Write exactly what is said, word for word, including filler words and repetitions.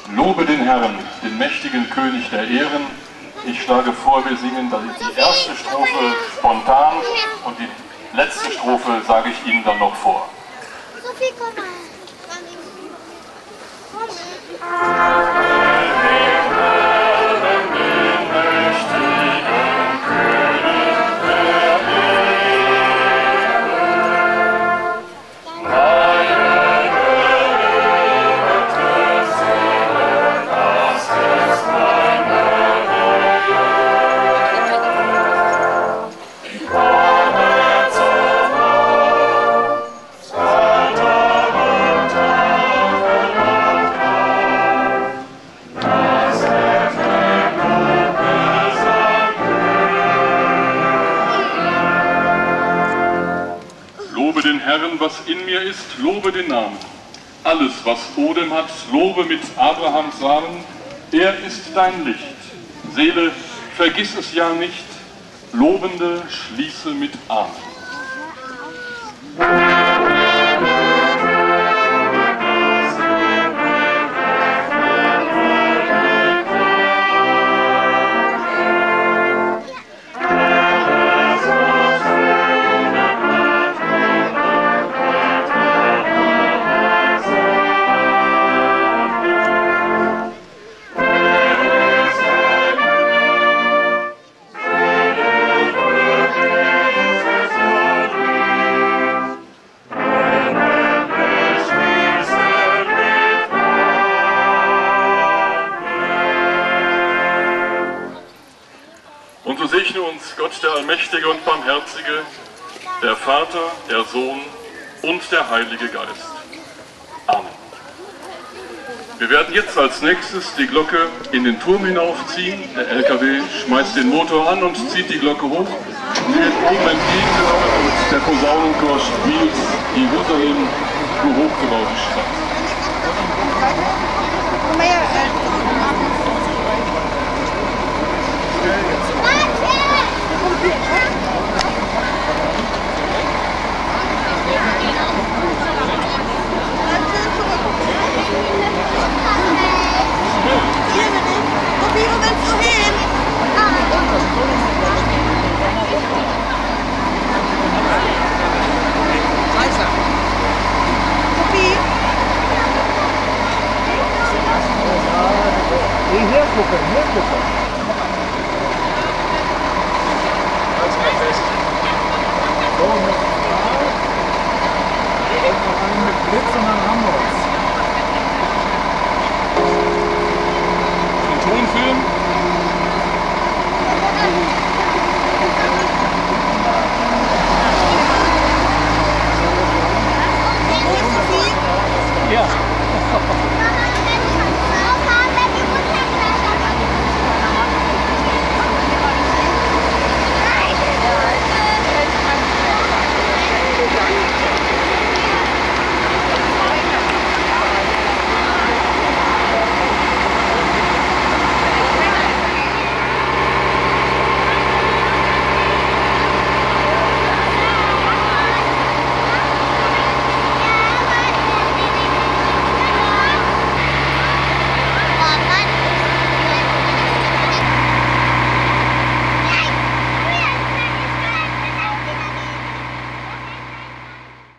Lobe den Herrn, den mächtigen König der Ehren. Ich schlage vor, wir singen die erste Strophe spontan und die letzte Strophe sage ich Ihnen dann noch vor. Sophie, komm mal. Komm. Lobe den Herrn, was in mir ist, lobe den Namen. Alles, was Odem hat, lobe mit Abrahams Samen. Er ist dein Licht. Seele, vergiss es ja nicht. Lobende schließe mit Amen. Und so segne uns Gott, der Allmächtige und Barmherzige, der Vater, der Sohn und der Heilige Geist. Amen. Wir werden jetzt als nächstes die Glocke in den Turm hinaufziehen. Der L K W schmeißt den Motor an und zieht die Glocke hoch. Sie wird oben entgegengenommen und der Posaunenchor spielt Jerusalem, du hochgebaute Stadt. Hier gucken, hier gucken.